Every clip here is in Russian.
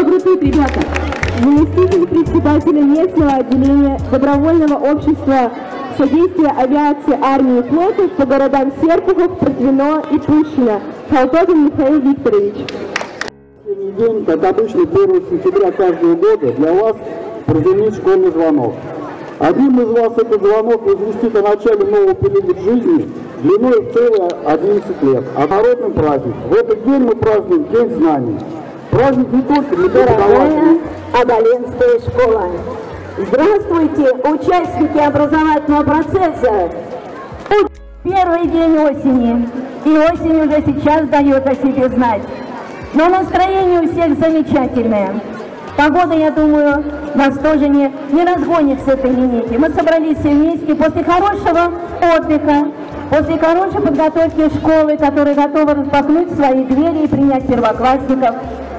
Добрый труд, ребята! Заместитель председателя местного отделения добровольного общества содействия авиации, армии и флота по городам Серпухов, Протвино и Пущино, Холтовин Михаил Викторович. Сегодняшний день, как обычно, 1 сентября каждого года для вас прозвенит школьный звонок. Одним из вас этот звонок возвестит о начале нового периода жизни длиной в целые 11 лет. А народным праздником в этот день мы празднуем День знаний. Праздник не только для преподавателей. Оболенская школа. Здравствуйте, участники образовательного процесса. Первый день осени, и осень уже сейчас дает о себе знать. Но настроение у всех замечательное. Погода, я думаю, нас тоже не разгонит с этой линейки. Мы собрались все вместе после хорошего отдыха, после хорошей подготовки школы, которая готова распахнуть свои двери и принять первоклассников.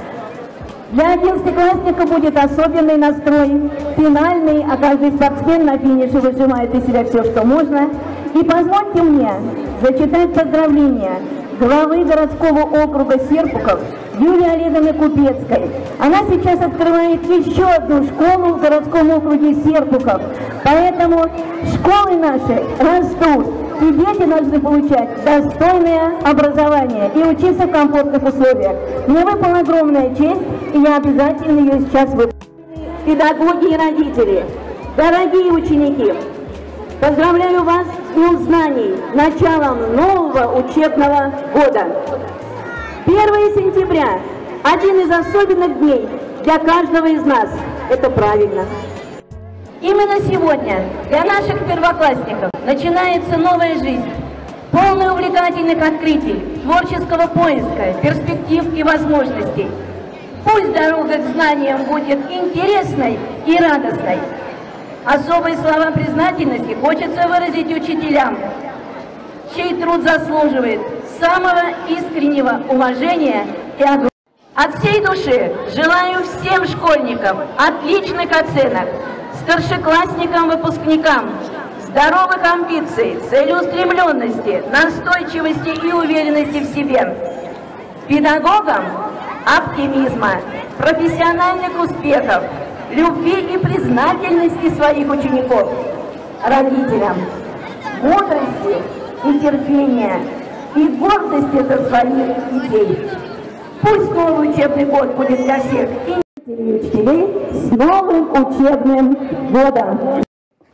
Для 11-классника будет особенный настрой, финальный, а каждый спортсмен на финише выжимает из себя все, что можно. И позвольте мне зачитать поздравления главы городского округа Серпухов Юлии Олеговны Купецкой. Она сейчас открывает еще одну школу в городском округе Серпухов. Поэтому школы наши растут, и дети должны получать достойное образование и учиться в комфортных условиях. Мне выпала огромная честь, и я обязательно ее сейчас выполню. Педагоги и родители, дорогие ученики, поздравляю вас с Днем знаний, началом нового учебного года. 1 сентября – один из особенных дней для каждого из нас. Это правильно. Именно сегодня для наших первоклассников начинается новая жизнь, полная увлекательных открытий, творческого поиска, перспектив и возможностей. Пусть дорога к знаниям будет интересной и радостной. Особые слова признательности хочется выразить учителям, чей труд заслуживает самого искреннего уважения и огромного. От всей души желаю всем школьникам отличных оценок, старшеклассникам, выпускникам, здоровых амбиций, целеустремленности, настойчивости и уверенности в себе, педагогам оптимизма, профессиональных успехов, любви и признательности своих учеников, родителям мудрости и терпения и гордости за своих детей. Пусть новый учебный год будет для всех и учителей с новым учебным годом.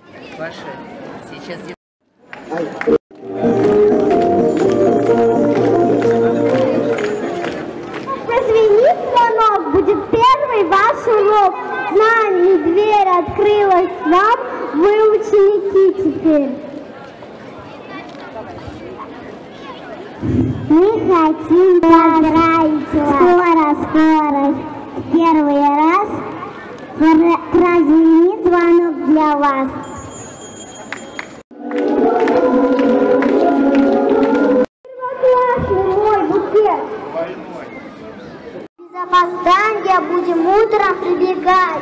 Прозвенит звонок, будет первый ваш урок. Знаний дверь открылась вам, вы ученики теперь. Мы хотим поздравить скоро, первый раз прозвенит звонок для вас. Первоклассный мой букет. Без опоздания будем утром прибегать.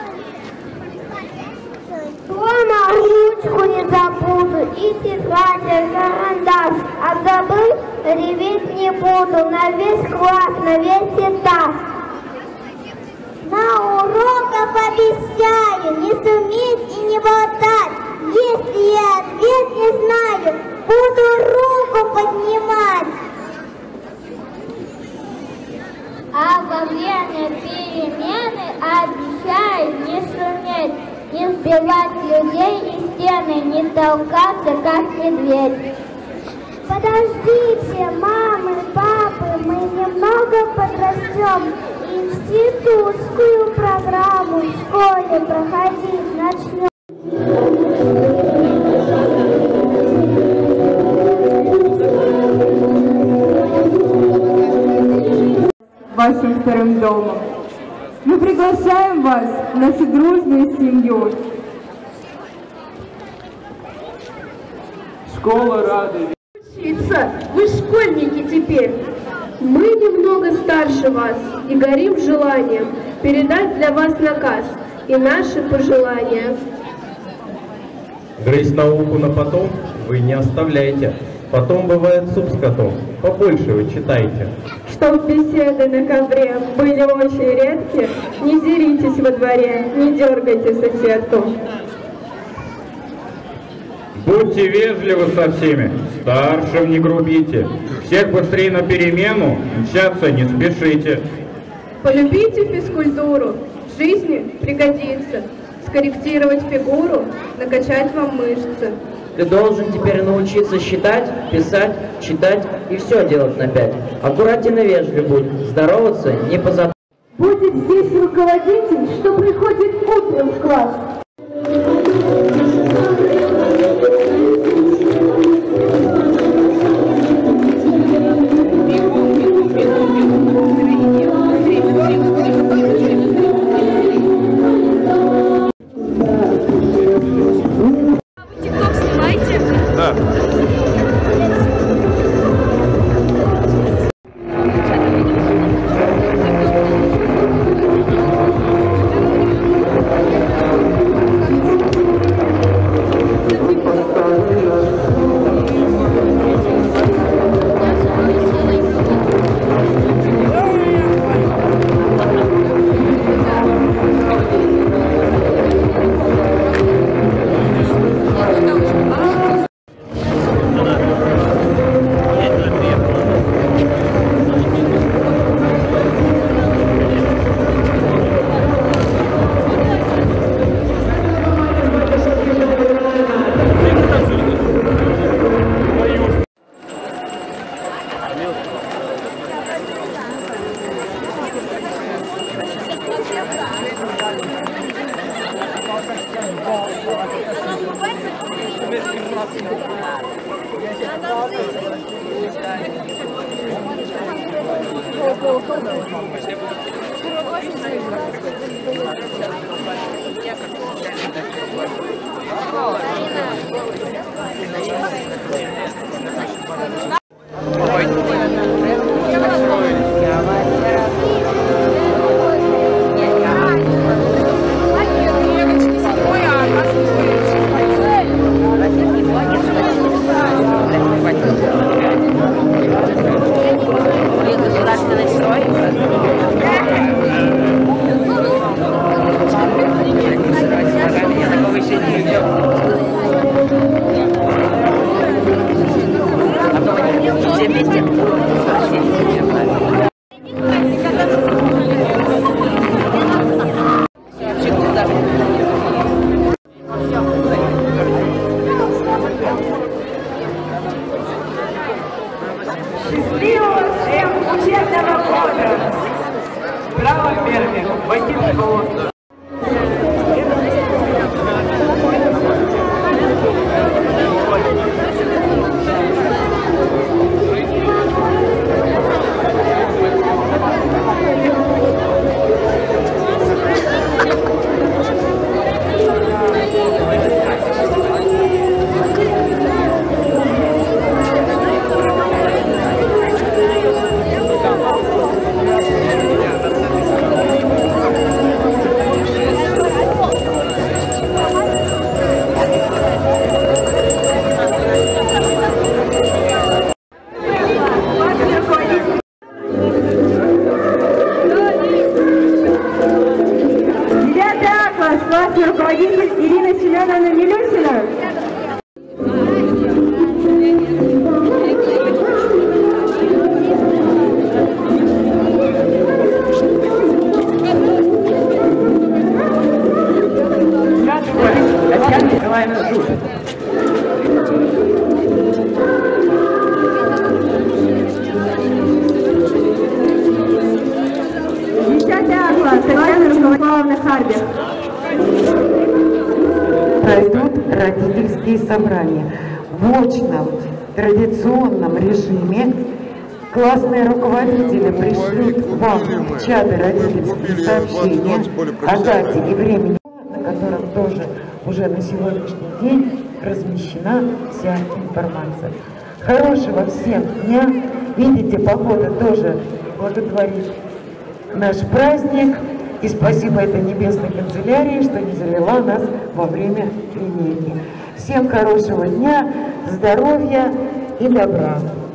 Дома ручку не забуду и тетрадь, и карандаш. А забыл, реветь не буду на весь класс, на весь этаж. На уроках обещаю не суметь и не болтать. Если я ответ не знаю, буду руку поднимать. А во время перемены обещаю не шуметь, не сбивать людей и стены, не толкаться, как медведь. Подождите, мамы, папы, мы немного подрастем, институтскую программу в школе проходить начнем. 22-м домом. Мы приглашаем вас в нашу дружную семью. Школа рада. Учиться, вы школьники теперь. Мы немного старше вас и горим желанием передать для вас наказ и наши пожелания. Грызть науку на потом вы не оставляйте. Потом бывает суп с котом. Побольше вы читайте. Чтоб беседы на ковре были очень редки, не деритесь во дворе, не дергайте соседку. Будьте вежливы со всеми, старшим не грубите. Всех быстрее на перемену, мчаться не спешите. Полюбите физкультуру, в жизни пригодится. Скорректировать фигуру, накачать вам мышцы. Ты должен теперь научиться считать, писать, читать и все делать на 5. Аккуратен и вежлив будь, здороваться не позабудь. Будет здесь руководитель, что приходит утром в класс. Тикток снимаете? Да. Счастливого всем учебного года! Браво, Перми! Войти в школу! Руководитель Ирина Семеновна Милюсина. Татьяна Николаевна Жук. Татьяна Харбих. Пройдут родительские собрания. В очном традиционном режиме классные руководители пришлют вам в чаты родительские сообщения о дате и времени, на котором тоже уже на сегодняшний день размещена вся информация. Хорошего всем дня. Видите, погода тоже благотворит наш праздник. И спасибо этой небесной канцелярии, что не залила нас во время линейки. Всем хорошего дня, здоровья и добра.